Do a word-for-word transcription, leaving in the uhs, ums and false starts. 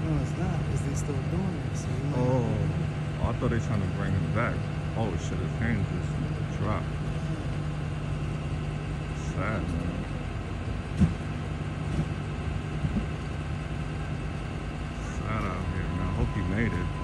No, it's not, because they still doing it, so you might not Oh, be able to. I thought they trying to bring him back. Oh shit, his hand just dropped. Sad, man. Sad out here, man. I hope he made it.